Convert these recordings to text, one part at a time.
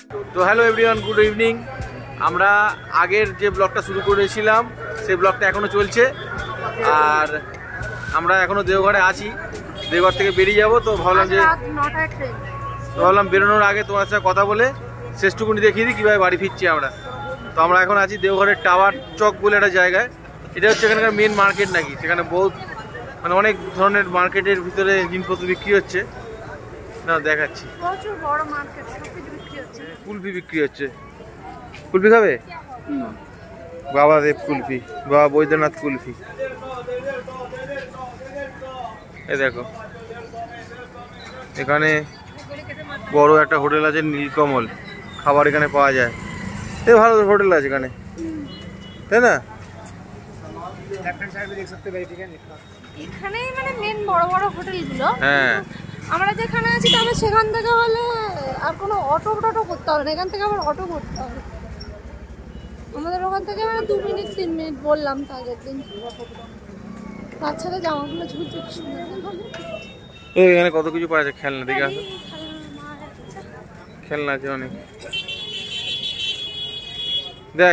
তো hello everyone, good evening. আমরা আগের যে ব্লগটা শুরু করেছিলাম সেই ব্লগটা এখনও চলছে, আর আমরা এখনও দেওঘরে আছি। দেওঘর থেকে বেরিয়ে যাব, তো ভাবলাম বেরোনোর আগে তোমার সাথে কথা বলে শেষটুকুনি দেখিয়ে দিই কীভাবে বাড়ি ফিরছি আমরা। তো আমরা এখন আছি দেওঘরের টাওয়ার চক বলে একটা জায়গায়। এটা হচ্ছে এখানকার মেন মার্কেট নাকি, সেখানে বহুত মানে অনেক ধরনের মার্কেটের ভিতরে জিনিসপত্র বিক্রি হচ্ছে। না দেখাচ্ছি, প্রচুর বড় মার্কেট, সবকিছু বিক্রি হচ্ছে। কুলফি বিক্রি হচ্ছে। কুলফি খাবে? বাবা দেব কুলফি, বাবা বৈদ্যনাথ কুলফি। এই দেখো, এখানে বড় একটা হোটেল আছে নীলকমল, খাবার এখানে পাওয়া যায়। এই ভালো হোটেল আছে এখানে, তাই না? এখানেই মানে মেন বড় বড় হোটেলগুলো। হ্যাঁ, আমরা যেখানে আছি তবে সেখান থেকে হলে আর কোনো অটো করতে হবে না, এখান থেকে আবার অটো করতে হবে। আমাদের ওখান থেকে মানে 2 মিনিট 3 মিনিট বললাম তো আগের দিন। বাচ্চাদের জামাগুলো ঝুলছে কি সুন্দর। এখানে কত কিছু পাওয়া যায়, খেলনা দেখে আসো। খেলনা আছে অনেক, দেখ।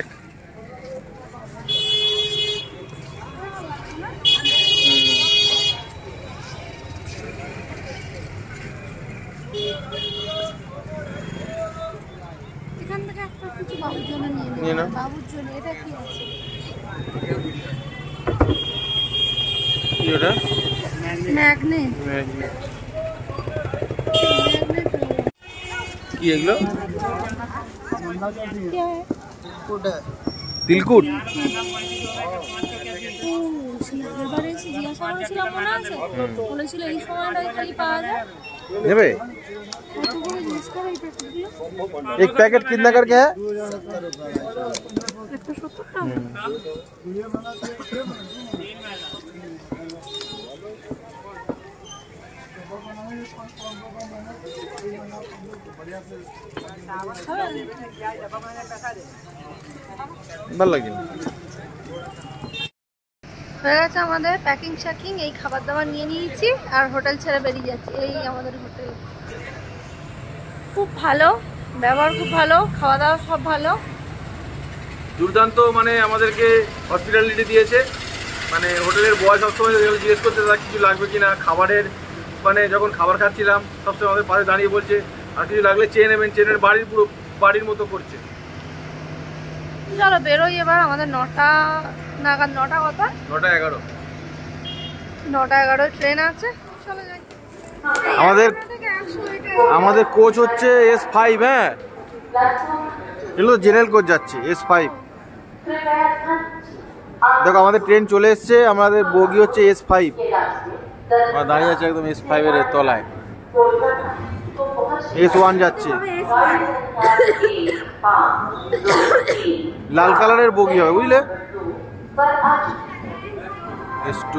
এখান থেকে একটা কিছু বাবুর জন্য নিয়ে নাও। বাবুর জন্য এটা কি আছে? কি ওটা? ম্যাগনেট। কি এগুলো? তিলকুট। বলেছিল এই সময়টাই খালি পাওয়া যায়। নেবে? एक पैकेट कितना करके है? 170 টাকা। ভালো লাগে। হয়ে গেছে আমাদের প্যাকিং শ্যাকিং, এই খাবার দাবার নিয়ে নিয়েছি আর হোটেল ছেড়ে বেরিয়ে যাচ্ছি। এই আমাদের হোটেল, খুব ভালো ব্যবহার, খুব ভালো খাওয়া দাওয়া, সব ভালো, দুর্দান্ত। মানে আমাদেরকে হসপিটালিটি দিয়েছে। মানে হোটেলের বয় সবসময় জিজ্ঞেস করতে তার কিছু লাগবে কিনা খাবারের। মানে যখন খাবার খাচ্ছিলাম সবসময় আমাদের পাশে দাঁড়িয়ে বলছে আর কিছু লাগলে চেয়ে নেবেন, চেনের বাড়ির পুরো বাড়ির মতো করছে। চলো বেরোই এবার। আমাদের 9টা নাগাদ, 9টা কথা 9টা 11, 9টা 11 ট্রেন আছে। চলো যাই। আমাদের কোচ হচ্ছে S5। হ্যাঁ, এগুলো জেনারেল কোচ যাচ্ছে S5। দেখো আমাদের ট্রেন চলে এসছে, আমাদের বগি হচ্ছে S5। আমরা দাঁড়িয়ে আছে একদম S5 এর তলায়। S1 যাচ্ছে, লাল কালারের বগি হবে বুঝলে। S2।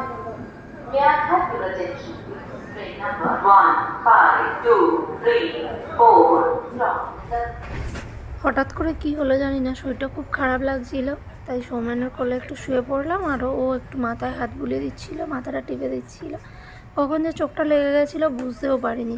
হঠাৎ করে কি হলো জানি না, শরীরটা খুব খারাপ লাগছিল, তাই সৌমেনের কোলে একটু শুয়ে পড়লাম। আর ও একটু মাথায় হাত বুলিয়ে দিচ্ছিল, মাথাটা টিপে দিচ্ছিল। কখন যে চোখটা লেগে গেছিলো বুঝতেও পারিনি।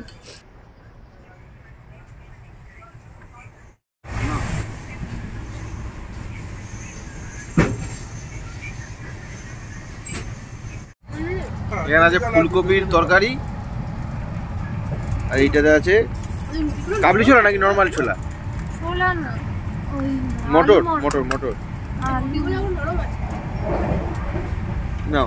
এখানে আছে ফুলকপির তরকারি, আর এইটাতে আছে কাবলি ছোলা নাকি নরমাল ছোলা? ছোলা না, ওই মটর। মটর মটর নাও।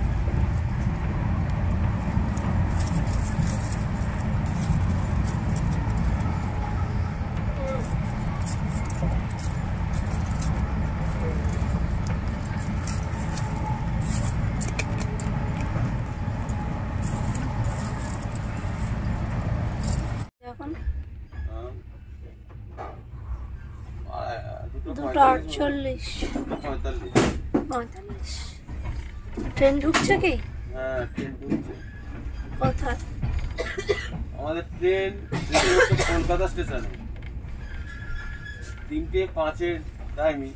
এখন 2:48, 45। ট্রেন ঢুকছে কি? হ্যাঁ, ট্রেন ঢুকছে। কোথায়? আমাদের ট্রেন কলকাতা স্টেশনে 3:05 টাইমিং।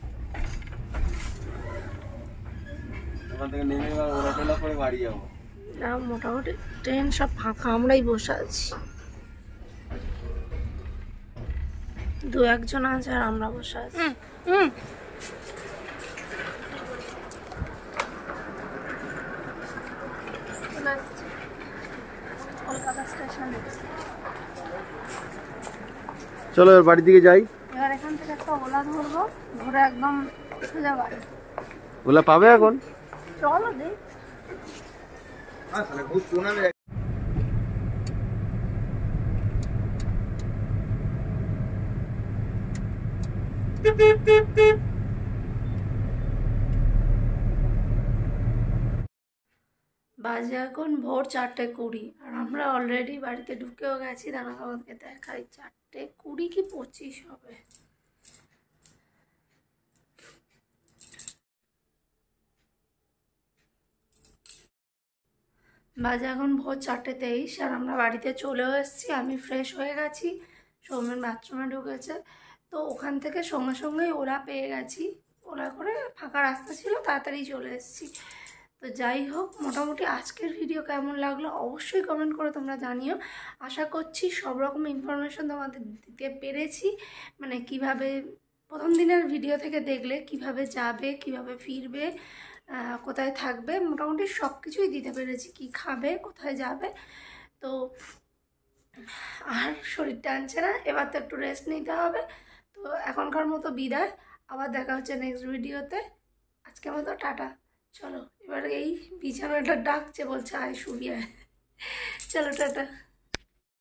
ওখান থেকে নেমে এবার ওরা করে বাড়ি যাবো। না, মোটামুটি ট্রেন সব ফাঁকা, আমরাই বসে আছি। দু একজন আছে আর আমরা বসে আছি। কলকাতা স্টেশনে চলো এবার বাড়ির দিকে যাই। এবার এখান থেকে একটা ওলা ধরবো, ধরে একদম সোজা বাড়ি। ওলা পাবে এখন? চলো দেখ। বাজে এখন ভোর 4:20 আর আমরা অলরেডি বাড়িতে ঢুকেও গেছি। দাঁড়া আমাকে দেখাই, 4:20 কি 25 হবে। বাজে এখন ভোর 4:23 আর আমরা বাড়িতে চলেও এসেছি। আমি ফ্রেশ হয়ে গেছি, সৌমেন বাথরুমে ঢুকেছে। তো ওখান থেকে সঙ্গে সঙ্গেই ওলা পেয়ে গেছি, ওলা করে ফাঁকা রাস্তা ছিল, তাড়াতাড়ি চলে এসেছি। তো যাই হোক, মোটামুটি আজকের ভিডিও কেমন লাগলো অবশ্যই কমেন্ট করে তোমরা জানিও। আশা করছি সব রকম ইনফরমেশন তোমাদের দিতে পেরেছি, মানে কিভাবে প্রথম দিনের ভিডিও থেকে দেখলে কিভাবে যাবে, কিভাবে ফিরবে, কোথায় থাকবে, মোটামুটি সব কিছুই দিতে পেরেছি, কি খাবে, কোথায় যাবে। তো আর শরীর টানছে না, এবার তো একটু রেস্ট নিতে হবে। তো এখনকার মতো বিদায়, আবার দেখা হচ্ছে নেক্সট ভিডিওতে। আজকের মতো টাটা। চলো এবার এই বিছানাটা ডাকছে, বলছে আয় শুবি আয়। চলো টাটা।